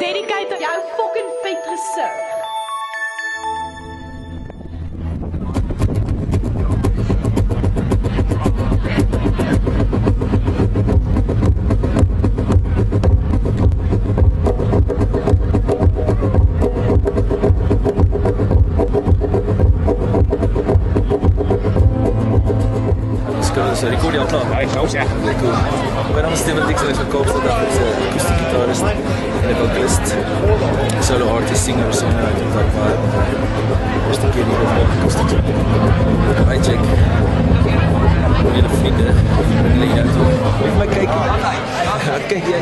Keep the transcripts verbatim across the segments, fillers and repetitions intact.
dedicated jou fucking vet gesig. So record je al klaar? Ja, ik zou zeggen. Oké, cool. Mijn naam is Steven Dixon, ik ben Koopstad, ik ben akoestiek gitarist en vocalist, solo artist, singer, songwriter, dat maar de eerste keer hier op akoestiek. Hi Jack, mijn hele vrienden, ik leg je uit hoor. Even maar kijken. Kijk jij.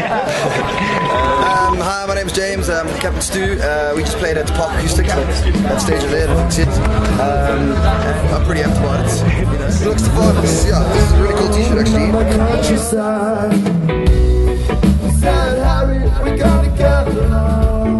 Um, hi, my name is James, um, Captain Stu. Uh, we just played at the Park Acoustics, that stage over there, that's it. Um, I'm pretty amped about it. You know, it looks the fun. This, yeah, this is a really cool t-shirt actually. Said Harry, we gotta get along.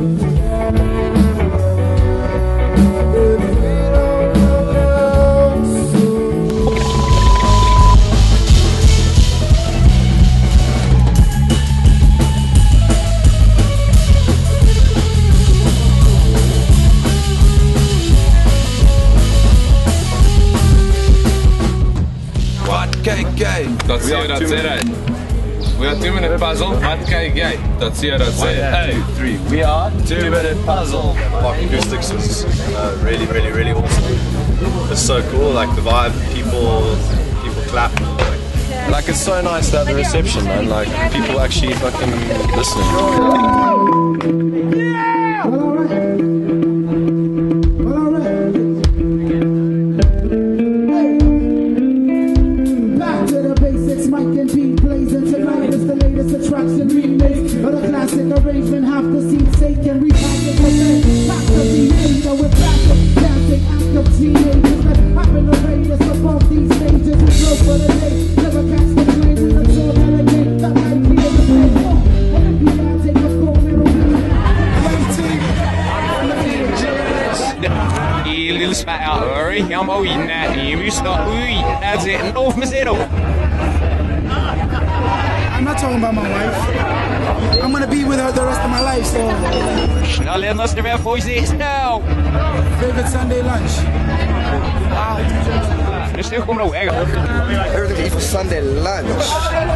Kijk jij, dat zie je dat zeggen. We are two minute puzzle. Wat kijk jij, dat zie je dat zeggen. Hey, Three. We are two minute puzzle. Park Acoustics was uh, really, really, really awesome. It's so cool, like the vibe, people, people clap. Like, like it's so nice to have the reception, man. Like people actually fucking listening. Arrangement, half the seats taken, repackaged the bed, back to the leader with backup, dancing active teenagers that happen to raid us above these stages. We go for the day, never catch the plane with the soul elegant, that might be in the play. What if you now take a phone and a little spat out, hurry, I'm all eating that, you stop, that's it, off my zero. I'm not talking about my wife. I'm gonna be with her the rest of my life, so. Snel in, als er weer voor je is, nou. Favorite Sunday lunch? Dus nu kom nou weg. Everything to eat for Sunday lunch.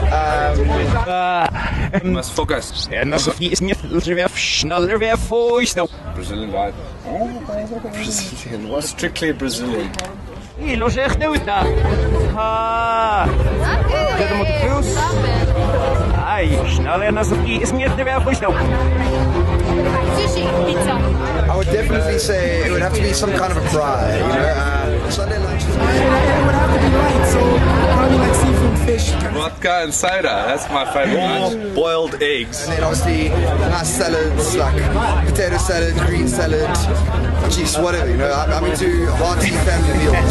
Um, we must focus. En als je is niet, als er weer sneller weer voor je nou. Brazilian vibe. Brazilian, what's strictly Brazilian? Hé, los echt nou daar. Ha. Zet hem op de puls. Ai, sneller en als je is niet, weer voor je nou. Sushi, pizza. I would definitely say it would have to be some kind of a fry, you know. Uh, Sunday lunch is It would have to be light, so probably like seafood, fish. Vodka and cider, that's my favorite lunch. Or boiled eggs. and then obviously nice salads like potato salad, green salad, cheese, whatever, you know. I'm, I'm into hearty family meals.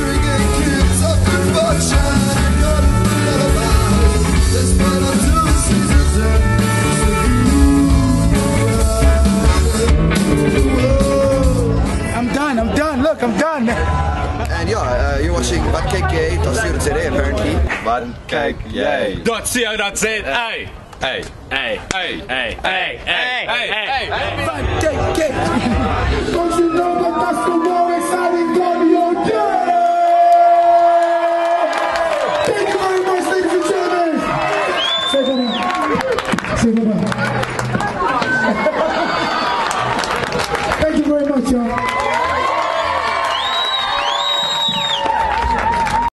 I'm done, I'm done, look, I'm done. And yeah, uh, you're watching Wat Kijk Jij, dat zie je today apparently. Wat kijk jij? Dat zie je dat zit. Hey, hey, hey, hey, hey, hey, hey, hey, hey. Wat Kijk Jij. Don't you know that that's the more exciting part of your day? Thank you very much, ladies and gentlemen. Say goodbye. Say goodbye. Thank you very much, y'all.